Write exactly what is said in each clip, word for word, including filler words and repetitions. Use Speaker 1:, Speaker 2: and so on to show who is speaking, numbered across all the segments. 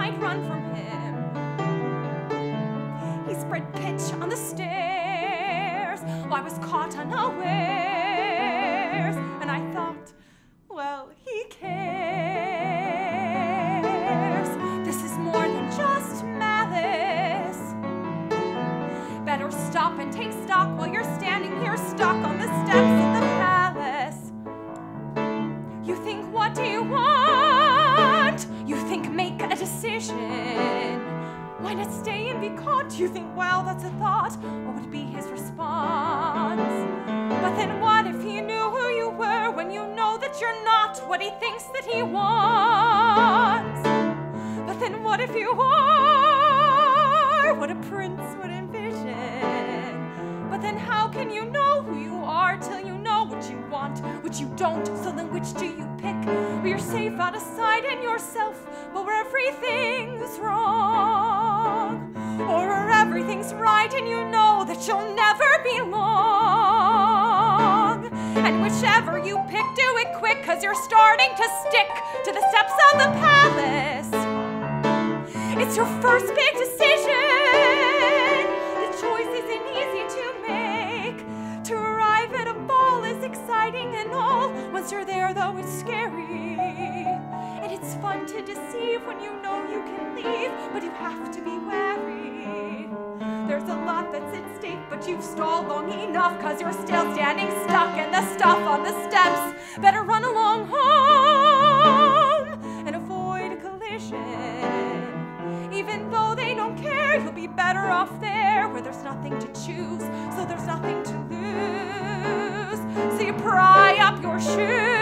Speaker 1: might run from him. He spread pitch on the stairs. I was caught unawares, and I thought, well, he cares. This is more than just malice. Better stop and take stock while you're standing here stuck on the steps of the palace. You think, what do you want? You think, make a decision. Why not stay and be caught? You think, well, that's a thought. What would be his response? But then what if he knew who you were when you know that you're not what he thinks that he wants? But then what if you are what a prince would envision? But then how can you know who you are till you know what you want, what you don't? So then which do you pick? Where you're safe out of sight in yourself, but where everything's wrong? Or where everything's right and you know that you'll never belong? And whichever you pick, do it quick, cause you're starting to stick to the steps of the palace. It's your first big decision. The choice isn't easy to make. To arrive at a ball is exciting and all. Once you're there, though, it's scary. And it's fun to deceive when you know you can leave, but you have to be wary. There's a lot that's at stake, but you've stalled long enough, cause you're still standing stuck in the stuff on the steps. Better run along home and avoid a collision. Even though they don't care, you'll be better off there where there's nothing to choose, so there's nothing to lose. So you pry up your shoes,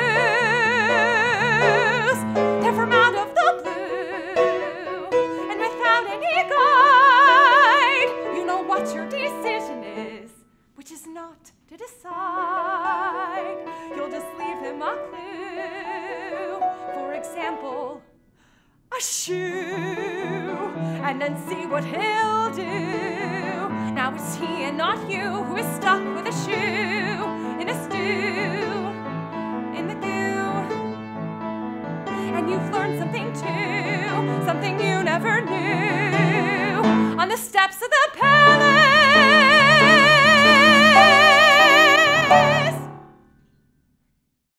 Speaker 1: they're from out of the blue, and without any guide, you know what your decision is, which is not to decide. You'll just leave him a clue. For example, a shoe, and then see what he'll do. Now it's he and not you who is stuck with a shoe in a stew, in the goo. And you've learned something too, something you never knew. On the steps of the palace,